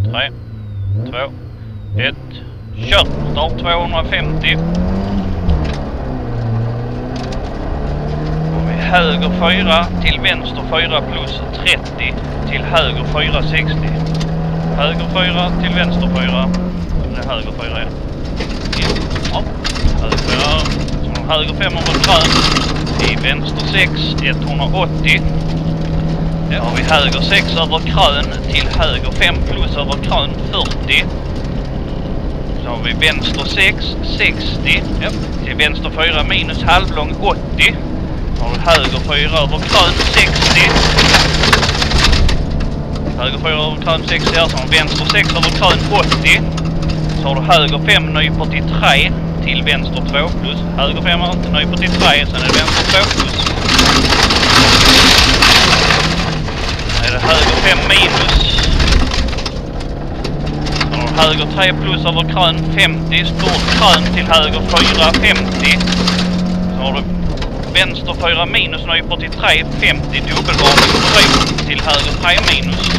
3, 2, 1. Kör! Start 250. Och vid höger 4 till vänster 4 plus 30 till höger 4 60. Höger 4 till vänster 4. Det är höger 4 igen. Ja. Höger 4. Så höger 500 grön. Till vänster 6 180. Då har vi höger 6 över krön till höger 5 plus över krön 40. Så har vi vänster 6 60. Ja. Till vänster 4 minus halvlång 80. Så har vi höger 4 över krön 60. Höger 4 över krön 60 här. Så har vi vänster 6 över krön 80. Så har du höger 5 nyper till 3 till vänster 2 plus. Höger 5 nyper till 3. Sen är det vänster 2 plus. Är det höger 5 minus. Så har höger 3 plus över krön 50. Stort krön till höger 4 50. Så har du vänster 4 minus nyper till 3 50. Dubbelvarning till höger 3 minus.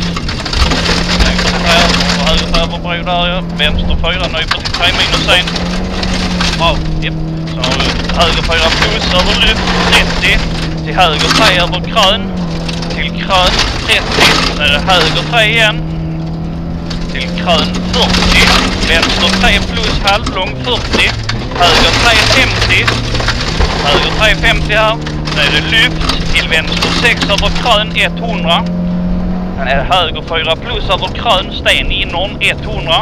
Höger överbro där, ja. Vänster 4 nyper till 3 minus sen. Bra, ja. Så har du höger 4 plus över lyft 30. Till höger 3 över krön. Till krön 30. Sen är det höger 3 igen. Till krön 40. Vänster 3 plus halvlång 40. Höger 3 50. Höger 3 50 här. Sen är det lyft. Till vänster 6 över krön 100. Sen är det höger 4 plus över krön, sten inom 100.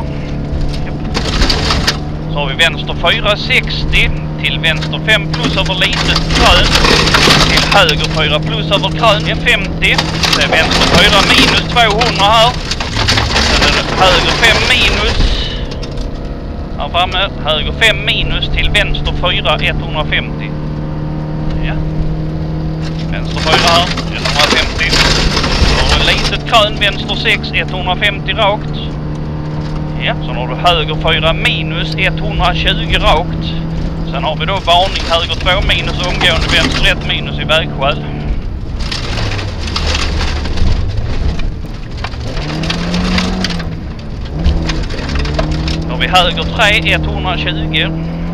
Så har vi vänster 4 60. Till vänster 5 plus över litet krön. Till höger 4 plus över krön 50. Så är vänster 4 minus 200 här. Sen är det höger 5 minus. Här framme, höger 5 minus till vänster 4 150. Ja. Vänster 4 här, 150. Litet krön, vänster 6, 150 rakt. Ja, så har du höger 4 minus 120 rakt. Sen har vi då varning höger 2 minus omgående vänster 1 minus i vägskäl. Då har vi höger 3, 120.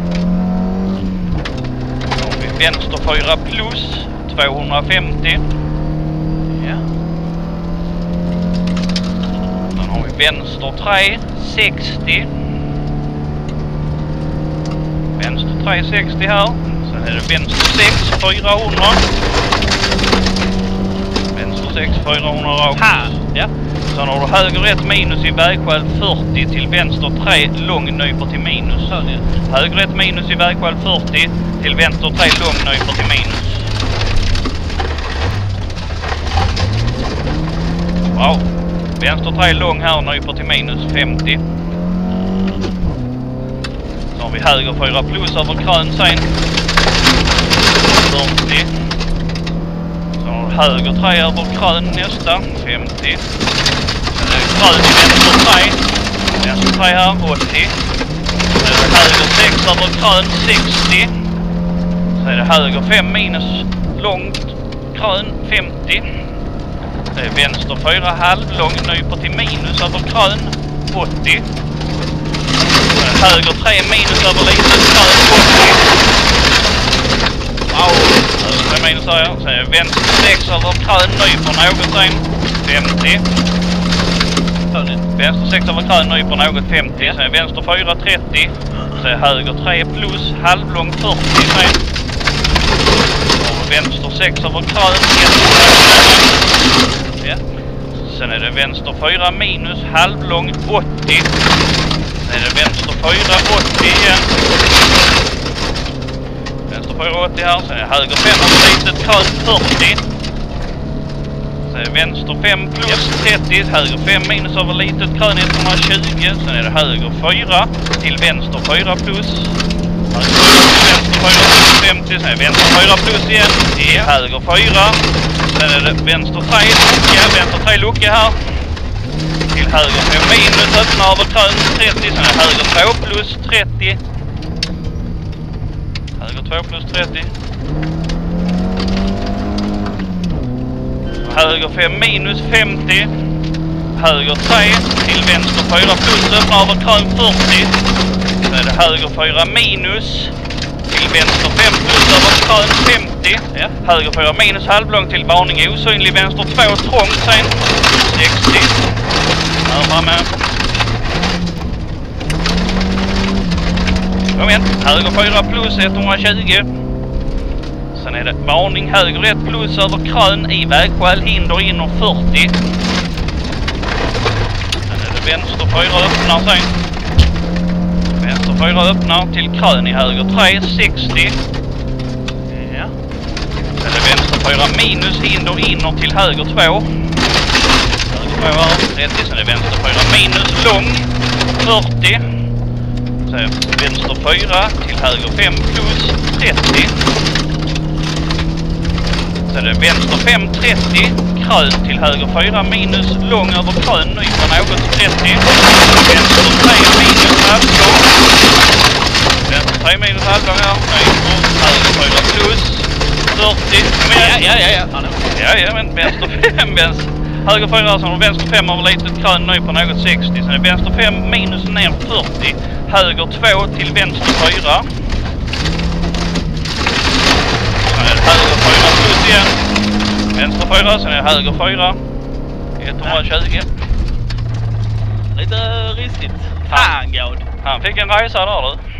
Då har vi vänster 4 plus 250. Vänster 3, 60. Vänster 3, 60 här. Sen är det vänster 6, 400. Vänster 6, 400 rakt. Ja. Sen har du höger 1 minus i vägskäl 40 till vänster 3 lång nyper till minus. Höger 1 minus i vägskäl 40 till vänster 3 lång nyper till minus. Wow. Vänster 3 lång här nyper till minus 50. Så har vi höger 4 plus över krön sen. 40. Så har vi höger 3 över krön nästa. 50. Sen är det krön i vänster 3. Vänster 3 här 80. Sen är det höger 6 över krön 60. Så är det höger 5 minus långt krön 50. Det är vänster 4 halvlång nyper till minus över krön 80. Höger 3 minus över litet krön 80. Wow, höger 3 minus här. Sen är det vänster 6 över krön nyper något sen 50. Vänster 6 över krön nyper något 50. Sen är vänster 4 30. Så är höger 3 plus halvlång 40 sen. Vänster 6 över krön 100. Ja. Sen är det vänster 4 minus halvlång 80. Sen är det vänster 4 80 igen. Vänster 4 80 här. Sen är det höger 5 över litet krön 40. Sen är det vänster 5 plus 30. Höger 5 minus över litet krön 120. Sen är det höger 4 till vänster 4 plus. Vänster 4 plus 50. Sen är det vänster 4 plus igen. Ja. Höger 4. Sen är det vänster 3 lucka, vänster 3 lucka här. Till höger 5 minus, öppna över krön 30. Sen är det höger 2 plus 30. Höger 2 plus 30. Höger 5 minus 50. höger 3 till vänster 4 plus, öppnar över krön 40. Så är det höger 4 minus till vänster 5 plus över krön 50. Ja. Höger 4 minus halvlång till varning osynlig, vänster 2 trång sen 60. Här framme. Kom igen, höger 4 plus 120. Sen är det varning höger 1 plus över krön i vägskäl, hinder inåt 40. Sen är det vänster 4 öppnar sen. Vänster 4 öppnar till krön i höger 3, 60. Ja. Sen är det vänster 4 minus, hinder inåt till höger 2. Höger 2 är 30, sen är det vänster 4 minus, lång 40. Så är vänster 4 till höger 5 plus 30. Så är det vänster 5, 30, krön till höger 4 minus, lång över krön, ny på något 30. Vänster 3 minus halvlång. Vänster 3 minus halvlång här, ny på höger 4 plus 40. Ja, men vänster 5, höger 4 så har du vänster 5 över litet krön, ny på något 60. Sen är vänster 5 minus ner 40. Höger 2 till vänster 4. Sen är det höger 4 plus igen. Vänster 4, sen är det höger 4. 120. Lite ristigt. Fan, God. Han fick en resa där du.